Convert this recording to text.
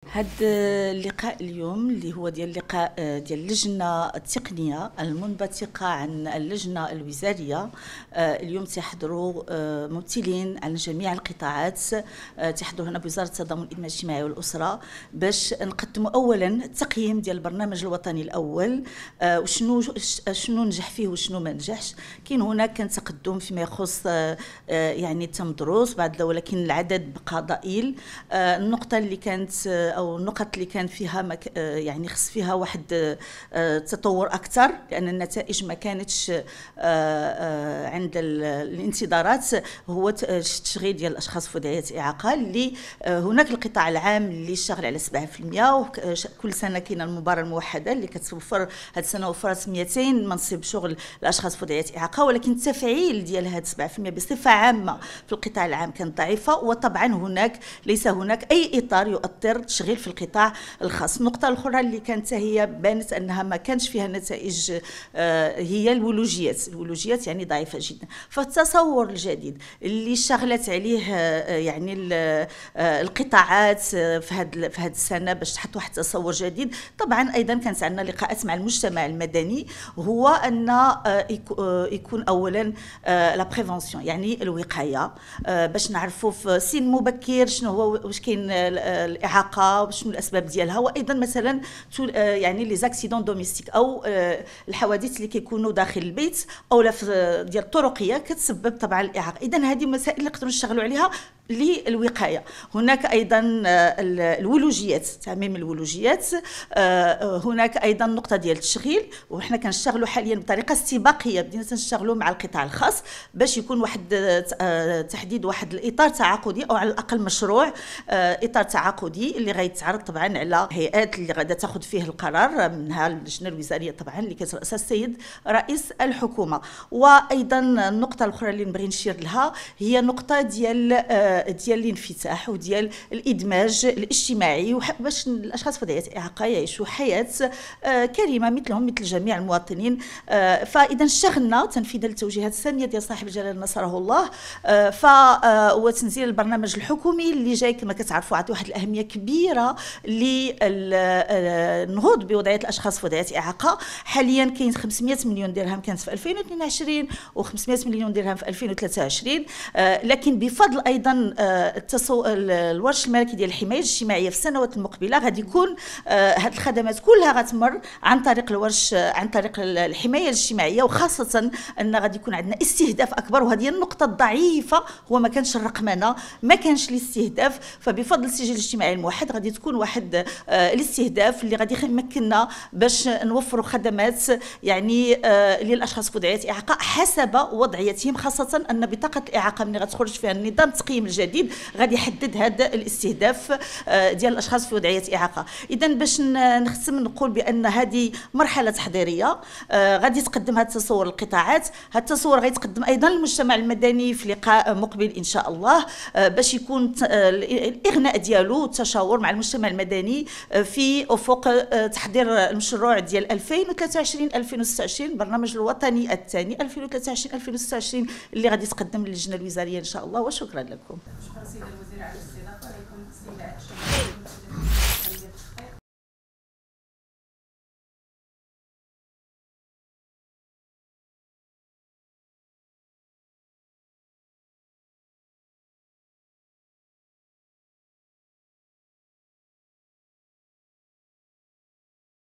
هذا اللقاء اليوم اللي هو ديال اللقاء ديال اللجنة التقنية المنبثقة عن اللجنة الوزارية. اليوم تحضروا ممثلين عن جميع القطاعات، تحضروا هنا بوزارة التضامن الاجتماعي الاجتماعي والأسرة باش نقدموا أولا التقييم ديال البرنامج الوطني الأول، وشنو نجح فيه وشنو ما نجحش. كاين هناك كان تقدم فيما يخص يعني تم دروس بعد، ولكن العدد بقى ضئيل. النقطة اللي كانت او النقط اللي كان فيها يعني خص فيها واحد تطور اكثر، لان النتائج ما كانتش عند الانتظارات، هو التشغيل ديال الاشخاص في وضعيه اعاقه. اللي هناك القطاع العام اللي شغال على 7%، وكل سنه كاينه المبادره الموحده اللي كتوفر. هذه السنه وفرت 200 منصب شغل لاشخاص في وضعيه اعاقه، ولكن التفعيل ديال هذا 7% بصفه عامه في القطاع العام كان ضعيفه. وطبعا ليس هناك اي اطار يؤثر تشغيل في القطاع الخاص. النقطة الأخرى اللي كانت هي بانت أنها ما كانش فيها نتائج هي الولوجيات يعني ضعيفة جدا. فالتصور الجديد اللي شغلت عليه يعني القطاعات في هذه السنة باش تحط واحد تصور جديد. طبعا أيضا كانت عندنا لقاءات مع المجتمع المدني، هو أن يكون أولا لا بريفونسيون يعني الوقاية، باش نعرفوا في سن مبكر شنو هو، واش كاين الإعاقة وشنو الاسباب ديالها. وايضا مثلا يعني لي زاكسيدون دوميستيك او الحوادث اللي كيكونوا داخل البيت او ديال الطرقيه كتسبب طبعا الاعاقه. اذا هذه مسائل اللي نقدروا نشتغلوا عليها للوقايه. هناك ايضا الولوجيات، تعميم الولوجيات. هناك ايضا نقطه ديال التشغيل، وحنا كنشتغلوا حاليا بطريقه استباقيه، بدينا نشتغلوا مع القطاع الخاص باش يكون واحد تحديد واحد الاطار تعاقدي، او على الاقل مشروع اطار تعاقدي اللي غيتعرض طبعا على هيئات اللي غادا تاخذ فيه القرار، منها اللجنه الوزاريه طبعا اللي كترأسها السيد رئيس الحكومه. وايضا النقطه الاخرى اللي نبغي نشير لها هي نقطه ديال الانفتاح وديال الادماج الاجتماعي، باش الاشخاص ذوي الاعاقه يعيشوا حياه كريمه مثلهم مثل جميع المواطنين. فاذا اشتغلنا تنفيذا للتوجيهات الساميه ديال صاحب الجلاله نصره الله، وتنزيل البرنامج الحكومي اللي جاي كما كتعرفوا عطي واحد الاهميه كبيره للنهوض بوضعيه الاشخاص في وضعيه اعاقه. حاليا كاين 500 مليون درهم كانت في 2022 و500 مليون درهم في 2023. لكن بفضل ايضا الورش الملكي ديال الحمايه الاجتماعيه في السنوات المقبله غادي يكون هذه الخدمات كلها غتمر عن طريق الورش، عن طريق الحمايه الاجتماعيه، وخاصه ان غادي يكون عندنا استهداف اكبر. وهذه النقطه الضعيفه، هو ما كانش الرقمنه، ما كانش الاستهداف. فبفضل السجل الاجتماعي الموحد غادي تكون واحد الاستهداف اللي غادي يمكننا باش نوفروا خدمات يعني للاشخاص في وضعيه اعاقه حسب وضعيتهم، خاصه ان بطاقه الاعاقه ملي غتخرج فيها النظام التقييم الجديد غادي يحدد هذا الاستهداف ديال الاشخاص في وضعيه اعاقه. اذا باش نختم نقول بان هذه مرحله تحضيريه، غادي تقدم هذا التصور للقطاعات. هذا التصور غيتقدم ايضا للمجتمع المدني في لقاء مقبل ان شاء الله، باش يكون الاغناء ديالو والتشاور مع المجتمع المدني في افق تحضير المشروع ديال 2023 2026، البرنامج الوطني الثاني 2023 2026 اللي غادي يتقدم للجنه الوزاريه ان شاء الله. وشكرا لكم. شكرا سيدة الوزير على الاستضافه.